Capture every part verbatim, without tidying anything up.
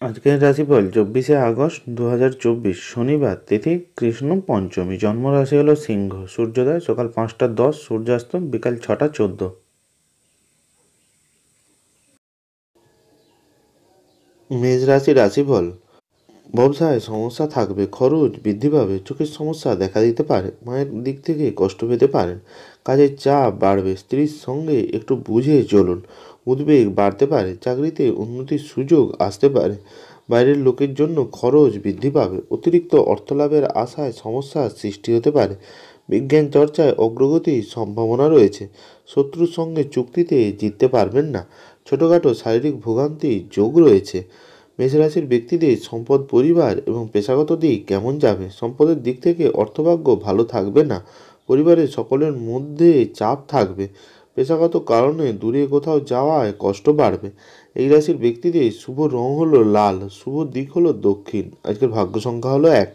আজকের রাশিফল চব্বিশে আগস্ট দু হাজার চব্বিশ শনিবার, তিথি কৃষ্ণ পঞ্চমী, জন্ম রাশি হলো সিংহ, সূর্যোদয় সকাল পাঁচটা দশ, সূর্যাস্ত বিকাল ছটা চোদ্দ। মেষ রাশি রাশিফল, ব্যবসায় সমস্যা থাকবে, খরচ বৃদ্ধি পাবে, চোখের সমস্যা দেখা দিতে পারে, মায়ের দিক থেকে কষ্ট পেতে পারেন, কাজের চাপ বাড়বে, স্ত্রীর সঙ্গে একটু বুঝে চলুন, উদ্বেগ বাড়তে পারে, চাকরিতে উন্নতির সুযোগ আসতে পারে, বাইরের লোকের জন্য খরচ বৃদ্ধি পাবে, অতিরিক্ত অর্থলাভের আশায় সমস্যার সৃষ্টি হতে পারে, বিজ্ঞান চর্চায় অগ্রগতির সম্ভাবনা রয়েছে, শত্রুর সঙ্গে চুক্তিতে জিততে পারবেন না, ছোটোখাটো শারীরিক ভোগান্তির যোগ রয়েছে। মেষরাশির ব্যক্তিদের সম্পদ, পরিবার এবং পেশাগত দিক কেমন যাবে? সম্পদের দিক থেকে অর্থভাগ্য ভালো থাকবে না, পরিবারের সকলের মধ্যে চাপ থাকবে, পেশাগত কারণে দূরে কোথাও যাওয়ায় কষ্ট বাড়বে। এই রাশির ব্যক্তিদের শুভ রং হলো লাল, শুভ দিক হলো দক্ষিণ, আজকের ভাগ্য সংখ্যা হলো এক।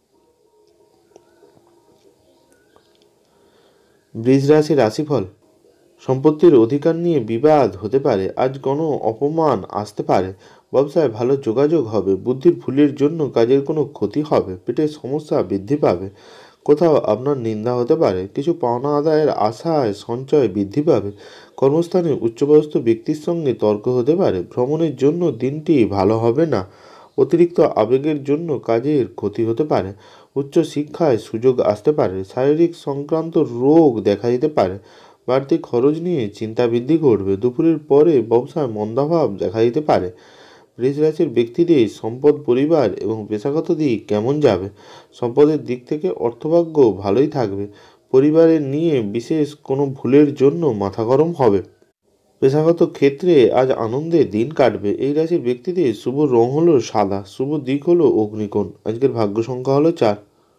বৃষ রাশির রাশিফল, সম্পত্তির অধিকার নিয়ে বিবাদ হতে পারে, আজ কোনো অপমান আসতে পারে, ব্যবসায় ভালো যোগাযোগ হবে, বুদ্ধির ভুলের জন্য কাজের কোনো ক্ষতি হবে, পেটের সমস্যা বৃদ্ধি পাবে, কোথাও আপনার নিন্দা হতে পারে, কিছু পাওনা আদায়ের আশায় সঞ্চয় বৃদ্ধি পাবে, কর্মস্থানে উচ্চপদস্থ ব্যক্তির সঙ্গে তর্ক হতে পারে, ভ্রমণের জন্য দিনটি ভালো হবে না, অতিরিক্ত আবেগের জন্য কাজের ক্ষতি হতে পারে, উচ্চ শিক্ষায় সুযোগ আসতে পারে, শারীরিক সংক্রান্ত রোগ দেখা দিতে পারে, বাড়তি খরচ নিয়ে চিন্তা বৃদ্ধি করবে, দুপুরের পরে ব্যবসায় মন্দাভাব দেখা দিতে পারে। বৃষ রাশির ব্যক্তিদের সম্পদ, পরিবার এবং পেশাগত দিক কেমন যাবে? সম্পদের দিক থেকে অর্থভাগ্য ভালোই থাকবে, পরিবারের নিয়ে বিশেষ কোনো ভুলের জন্য মাথা গরম হবে, পেশাগত ক্ষেত্রে আজ আনন্দের দিন কাটবে। এই রাশির ব্যক্তিদের শুভ রং হলো সাদা, শুভ দিক হলো অগ্নিকোণ, আজকের ভাগ্য সংখ্যা হলো চার।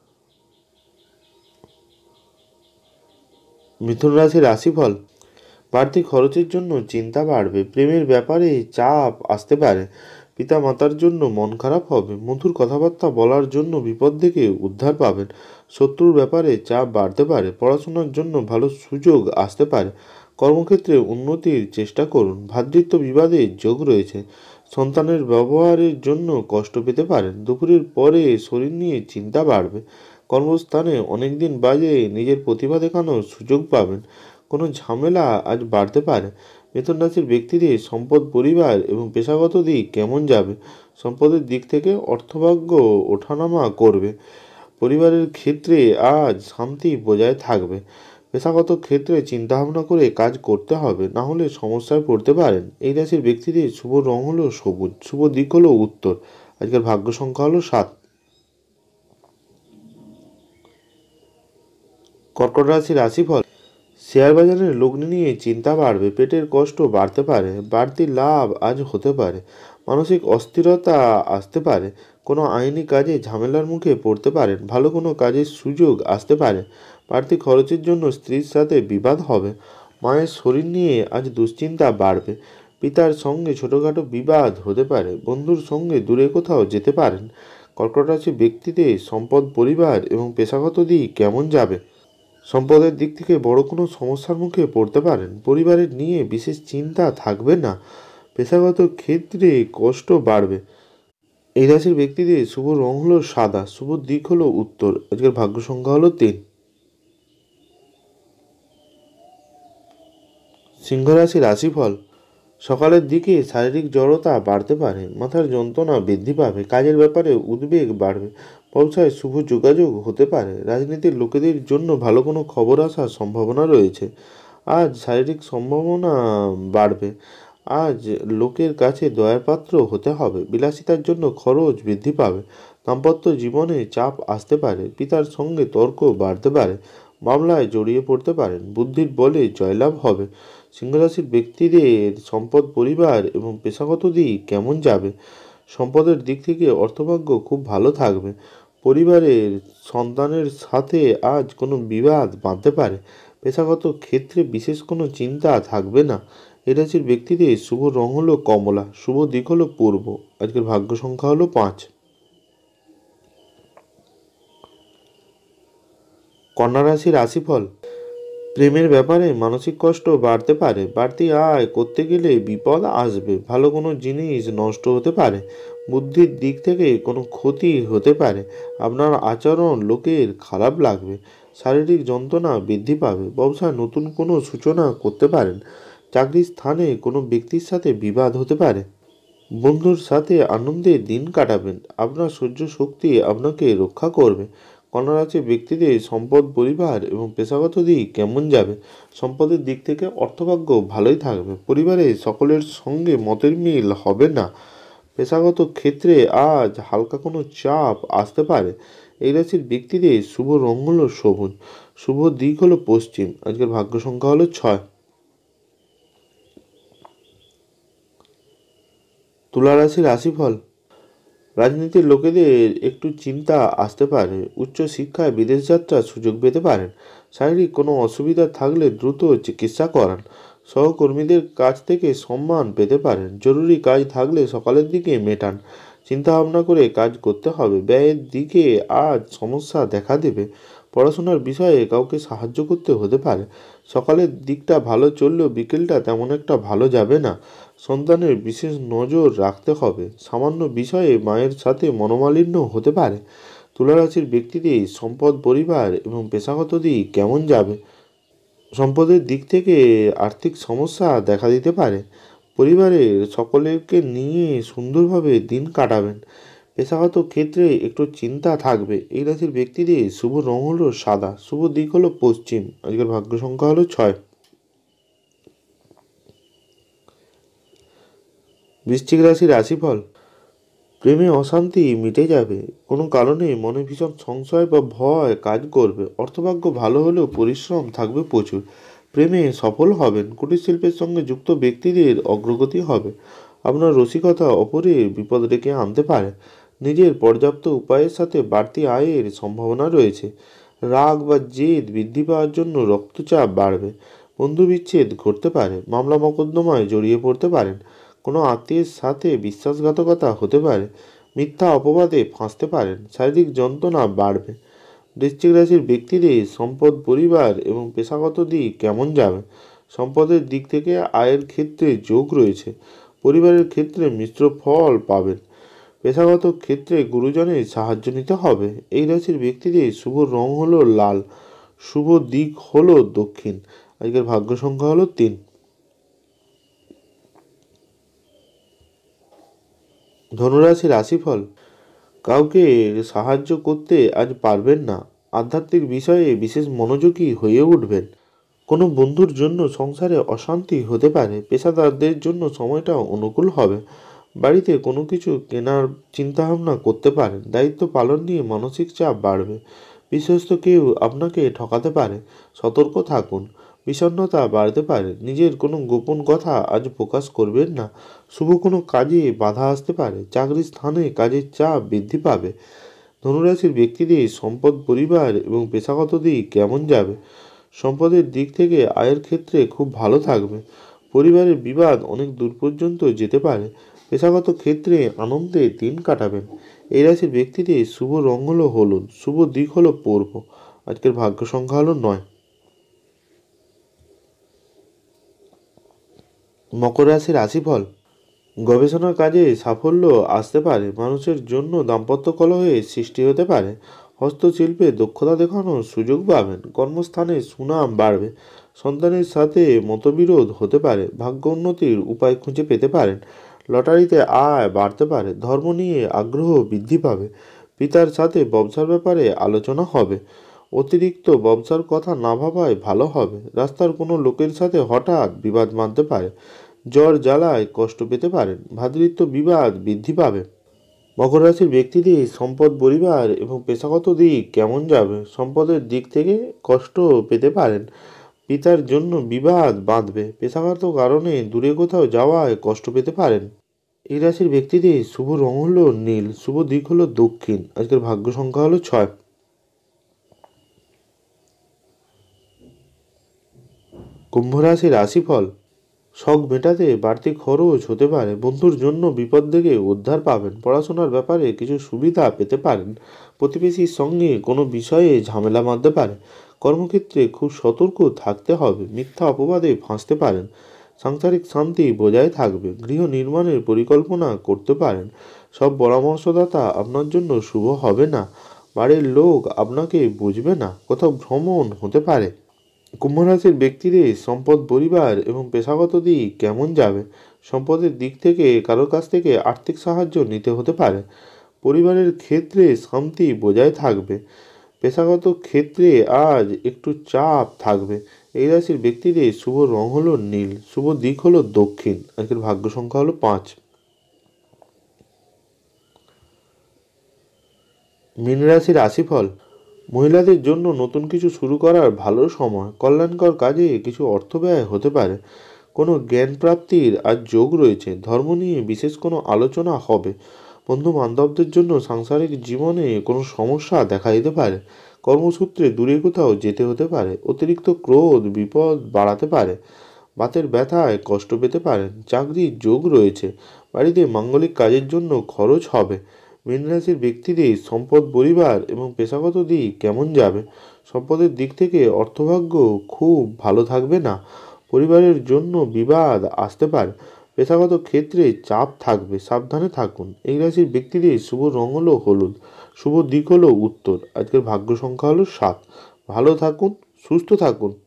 মিথুন রাশির রাশিফল, বাড়তি খরচের জন্য চিন্তা বাড়বে, প্রেমের ব্যাপারে চাপ আসতে পারে, পিতা মাতার জন্য মন খারাপ হবে, মধুর কথাবার্তা বলার জন্য বিপদ থেকে উদ্ধার পাবেন, শত্রুর ব্যাপারে চাপ বাড়তে পারে, পড়াশোনার জন্য ভালো সুযোগ আসতে পারে, কর্মক্ষেত্রে উন্নতির চেষ্টা করুন, ভ্রাতৃত্ব বিবাদের যোগ রয়েছে, সন্তানের ব্যবহারের জন্য কষ্ট পেতে পারেন, দুপুরের পরে শরীর নিয়ে চিন্তা বাড়বে, কর্মস্থানে অনেকদিন বাজে নিজের প্রতিভা দেখানোর সুযোগ পাবেন, কোনো ঝামেলা আজ বাড়তে পারে। মিথুন রাশির ব্যক্তিদের সম্পদ, পরিবার এবং পেশাগত দিক কেমন যাবে? সম্পদের দিক থেকে অর্থভাগ্য ওঠানামা করবে, পরিবারের ক্ষেত্রে আজ শান্তি বজায় থাকবে, পেশাগত ক্ষেত্রে চিন্তাভাবনা করে কাজ করতে হবে, না হলে সমস্যায় পড়তে পারেন। এই রাশির ব্যক্তিদের শুভ রং হলো সবুজ, শুভ দিক হলো উত্তর, আজকের ভাগ্য সংখ্যা হলো সাত। কর্কট রাশির রাশিফল, শেয়ার বাজারের লগ্নি নিয়ে চিন্তা বাড়বে, পেটের কষ্ট বাড়তে পারে, বাড়তি লাভ আজ হতে পারে, মানসিক অস্থিরতা আসতে পারে, কোনো আইনি কাজে ঝামেলার মুখে পড়তে পারেন, ভালো কোনো কাজের সুযোগ আসতে পারে, বাড়তি খরচের জন্য স্ত্রীর সাথে বিবাদ হবে, মায়ের শরীর নিয়ে আজ দুশ্চিন্তা বাড়বে, পিতার সঙ্গে ছোটোখাটো বিবাদ হতে পারে, বন্ধুর সঙ্গে দূরে কোথাও যেতে পারেন। কর্কট রাশি ব্যক্তিদের সম্পদ, পরিবার এবং পেশাগত দিক কেমন যাবে? সম্পদের দিক থেকে বড় কোনো সমস্যার মুখে পড়তে পারেন, পরিবারের নিয়ে বিশেষ চিন্তা থাকবে না, পেশাগত ক্ষেত্রে কষ্ট বাড়বে। এই রাশির ব্যক্তিদের শুভ রং হলো সাদা, শুভ দিক হলো উত্তর, আজকের ভাগ্য সংখ্যা হলো তিন। সিংহ রাশি রাশিফল, সকালের দিকে শারীরিক জড়তা বাড়তে পারে, মাথার যন্ত্রণা বৃদ্ধি পাবে, কাজের ব্যাপারে উদ্বেগ বাড়বে, ব্যবসায় শুভ যোগাযোগ হতে পারে, রাজনীতির লোকেদের জন্য ভালো কোনো খবর আসার সম্ভাবনা রয়েছে, আজ শারীরিক সম্ভাবনা বাড়বে, আজ লোকের কাছে দয়ার পাত্র হতে হবে, বিলাসিতার জন্য খরচ বৃদ্ধি পাবে, দাম্পত্য জীবনে চাপ আসতে পারে, পিতার সঙ্গে তর্ক বাড়তে পারে, মামলায় জড়িয়ে পড়তে পারেন, বুদ্ধির বলে জয়লাভ হবে। সিংহরাশির ব্যক্তিদের সম্পদ, পরিবার এবং পেশাগত দিক কেমন যাবে? সম্পদের দিক থেকে অর্থভাগ্য খুব ভালো থাকবে, পরিবারের সন্তানের সাথে আজ কোনো বিবাদ বাঁধতে পারে, পেশাগত ক্ষেত্রে বিশেষ কোনো চিন্তা থাকবে না। এ রাশির ব্যক্তিদের শুভ রং হলো কমলা, শুভ দিক হলো পূর্ব, আজকের ভাগ্য সংখ্যা হলো পাঁচ। কন্যা রাশির রাশিফল, প্রেমের ব্যাপারে মানসিক কষ্ট বাড়তে পারে, বাড়তি আয় করতে গেলে বিপদ আসবে, ভালো কোনো জিনিস নষ্ট হতে পারে, বুদ্ধির দিক থেকে কোনো ক্ষতি হতে পারে, আপনার আচরণ লোকের খারাপ লাগবে, শারীরিক যন্ত্রণা বৃদ্ধি পাবে, ব্যবসায় নতুন কোনো সূচনা করতে পারেন, চাকরির স্থানে কোনো ব্যক্তির সাথে বিবাদ হতে পারে, বন্ধুর সাথে আনন্দে দিন কাটাবেন, আপনার সহ্য শক্তি আপনাকে রক্ষা করবে। কন্যা রাশির ব্যক্তিদের সম্পদ, পরিবার এবং পেশাগত দিক কেমন যাবে? সম্পদের দিক থেকে অর্থভাগ্য ভালোই থাকবে, পরিবারে সকলের সঙ্গে মতের মিল হবে না, পেশাগত ক্ষেত্রে আজ হালকা কোনো চাপ আসতে পারে। এই রাশির ব্যক্তিদের শুভ রং হলো সবুজ, শুভ দিক হলো পশ্চিম, আজকের ভাগ্য সংখ্যা হলো ছয়। তুলা রাশির রাশিফল। রাজনীতির লোকেদের একটু চিন্তা আসতে পারে, উচ্চ শিক্ষায় বিদেশ যাত্রার সুযোগ পেতে পারেন, শারীরিক কোনো অসুবিধা থাকলে দ্রুত চিকিৎসা করান, সহকর্মীদের কাছ থেকে সম্মান পেতে পারেন, জরুরি কাজ থাকলে সকালের দিকে মেটান, চিন্তা ভাবনা করে কাজ করতে হবে, ব্যয়ের দিকে আজ সমস্যা দেখা দেবে, পড়াশোনার বিষয়ে কাউকে সাহায্য করতে হতে পারে, সকালের দিকটা ভালো চললেও বিকেলটা তেমন একটা ভালো যাবে না, সন্তানের বিশেষ নজর রাখতে হবে, সামান্য বিষয়ে মায়ের সাথে মনোমালিন্য হতে পারে। তুলা রাশির ব্যক্তিদের সম্পদ, পরিবার এবং পেশাগত দিক কেমন যাবে? সম্পদের দিক থেকে আর্থিক সমস্যা দেখা দিতে পারে, পরিবারের সকলকে নিয়ে সুন্দরভাবে দিন কাটাবেন, পেশাগত ক্ষেত্রে একটু চিন্তা থাকবে। এই রাশির ব্যক্তিদের শুভ রং হলো সাদা, শুভ দিক হলো পশ্চিম, আজকের ভাগ্য সংখ্যা হলো ছয়। বৃশ্চিক রাশির রাশিফল। প্রেমে অশান্তি মিটে যাবে, কোনো কারণে মনে ভীষণ সংশয় বা ভয় কাজ করবে, অর্থভাগ্য ভালো হলেও পরিশ্রম থাকবে প্রচুর, প্রেমে সফল হবেন, কুটির শিল্পের সঙ্গে যুক্ত ব্যক্তিদের অগ্রগতি হবে, আপনার রসিকতা অপরের বিপদ ডেকে আনতে পারে, নিজের পর্যাপ্ত উপায়ের সাথে বাড়তি আয়ের সম্ভাবনা রয়েছে, রাগ বা জেদ বৃদ্ধি পাওয়ার জন্য রক্তচাপ বাড়বে, বন্ধু বিচ্ছেদ ঘটতে পারে, মামলা মোকদ্দমায় জড়িয়ে পড়তে পারেন, কোনো আত্মীয়ের সাথে বিশ্বাসঘাতকতা হতে পারে, মিথ্যা অপবাদে ফাঁসতে পারেন, শারীরিক যন্ত্রণা বাড়বে। বৃশ্চিক রাশির ব্যক্তিদের সম্পদ, পরিবার এবং পেশাগত দিক কেমন যাবে? সম্পদের দিক থেকে আয়ের ক্ষেত্রে যোগ রয়েছে, পরিবারের ক্ষেত্রে মিশ্র ফল পাবেন, পেশাগত ক্ষেত্রে গুরুজনের সাহায্য নিতে হবে। এই রাশির ব্যক্তিদের শুভ রং হলো লাল, শুভ দিক হলো দক্ষিণ, আজকের ভাগ্য সংখ্যা হলো তিন। ধনুরাশি রাশিফল। কাউকে সাহায্য করতে আজ পারবেন না, আধ্যাত্মিক বিষয়ে বিশেষ মনোযোগী হয়ে উঠবেন, কোনো বন্ধুর জন্য সংসারে অশান্তি হতে পারে, পেশাদারদের জন্য সময়টা অনুকূল হবে, বাড়িতে কোনো কিছু কেনার চিন্তাভাবনা করতে পারেন, দায়িত্ব পালন নিয়ে মানসিক চাপ বাড়বে, বিশ্বস্ত কেউ আপনাকে ঠকাতে পারে, সতর্ক থাকুন, বিষণ্ণতা বাড়তে পারে, নিজের কোনো গোপন কথা আজ প্রকাশ করবেন না, শুভ কোনো কাজে বাধা আসতে পারে, চাকরির স্থানে কাজের চাপ বৃদ্ধি পাবে। ধনুরাশির ব্যক্তিদের সম্পদ, পরিবার এবং পেশাগত দিক কেমন যাবে? সম্পদের দিক থেকে আয়ের ক্ষেত্রে খুব ভালো থাকবে, পরিবারের বিবাদ অনেক দূর পর্যন্ত যেতে পারে, পেশাগত ক্ষেত্রে আনন্দে দিন কাটাবেন। এই রাশির ব্যক্তিদের শুভ রং হলো হলুদ, শুভ দিক হলো পূর্ব, আজকের ভাগ্য সংখ্যা হলো নয়। মকর রাশির রাশিফল। গবেষণার কাজে সাফল্য আসতে পারে, মানুষের জন্য দাম্পত্য কলহের সৃষ্টি হতে পারে, হস্তশিল্পে দক্ষতা দেখানোর সুযোগ পাবেন, কর্মস্থানে সুনাম বাড়বে, সন্তানের সাথে মতবিরোধ হতে পারে, ভাগ্য উন্নতির উপায় খুঁজে পেতে পারেন, লটারিতে আয় বাড়তে পারে, ধর্ম নিয়ে আগ্রহ বৃদ্ধি পাবে, পিতার সাথে ব্যবসার ব্যাপারে আলোচনা হবে, অতিরিক্ত ব্যবসার কথা না ভাবাই ভালো হবে, রাস্তার কোনো লোকের সাথে হঠাৎ বিবাদ বাঁধতে পারে, জ্বর জ্বালায় কষ্ট পেতে পারেন, ভ্রাতৃত্ব বিবাদ বৃদ্ধি পাবে। মকর রাশির ব্যক্তিদের সম্পদ, পরিবার এবং পেশাগত দিক কেমন যাবে? সম্পদের দিক থেকে কষ্ট পেতে পারেন, পিতার জন্য বিবাদ বাঁধবে, পেশাগত কারণে দূরে কোথাও যাওয়ায় কষ্ট পেতে পারেন। এই রাশির ব্যক্তিদের শুভ রং হলো নীল, শুভ দিক হলো দক্ষিণ, আজকের ভাগ্য সংখ্যা হলো ছয়। কুম্ভ রাশির রাশিফল। শখ মেটাতে বাড়তি খরচ হতে পারে, বন্ধুর জন্য বিপদ থেকে উদ্ধার পাবেন, পড়াশোনার ব্যাপারে কিছু সুবিধা পেতে পারেন, প্রতিবেশীর সঙ্গে কোনো বিষয়ে ঝামেলা বাঁধতে পারে, কর্মক্ষেত্রে খুব সতর্ক থাকতে হবে, মিথ্যা অপবাদে ফাঁসতে পারেন, সাংসারিক শান্তি বজায় থাকবে। গৃহ নির্মাণের পরিকল্পনা করতে পারেন। সব পরামর্শদাতা আপনার জন্য শুভ হবে না। বাড়ির লোক আপনাকে বুঝবে না। কোথাও ভ্রমণ হতে পারে। কুম্ভ রাশির ব্যক্তিদের সম্পদ, পরিবার এবং পেশাগত দিক কেমন যাবে? সম্পদের দিক থেকে কারো কাছ থেকে আর্থিক সাহায্য নিতে হতে পারে। পরিবারের ক্ষেত্রে শান্তি বজায় থাকবে। পেশাগত ক্ষেত্রে আজ একটু চাপ থাকবে। এই রাশির ব্যক্তিদের শুভ রং হলো নীল, শুভ দিক হলো দক্ষিণ। আজকের ভাগ্য সংখ্যা হলো পাঁচ। মীন রাশির রাশিফল। মহিলাদের জন্য নতুন কিছু শুরু করার ভালো সময়। কল্যাণকর কাজে কিছু অর্থ ব্যয় হতে পারে। কোনো জ্ঞান প্রাপ্তির আজ যোগ রয়েছে। ধর্ম নিয়ে বিশেষ কোনো আলোচনা হবে। বন্ধু বান্ধবদের জন্য সাংসারিক জীবনে কোনো সমস্যা দেখা দিতে পারে। কর্মসূত্রে দূরে কোথাও যেতে হতে পারে। অতিরিক্ত ক্রোধ বিপদ বাড়াতে পারে। বাতের ব্যথায় কষ্ট পেতে পারেন। চাকরির যোগ রয়েছে। বাড়িতে মাঙ্গলিক কাজের জন্য খরচ হবে। মীন রাশির ব্যক্তিদের সম্পদ, পরিবার এবং পেশাগত দিক কেমন যাবে? সম্পদের দিক থেকে অর্থভাগ্য খুব ভালো থাকবে না। পরিবারের জন্য বিবাদ আসতে পারে। পেশাগত ক্ষেত্রে চাপ থাকবে, সাবধানে থাকুন। এই রাশির ব্যক্তিদের শুভ রং হলো হলুদ, শুভ দিক হলো উত্তর। আজকের ভাগ্য সংখ্যা হলো সাত। ভালো থাকুন, সুস্থ থাকুন।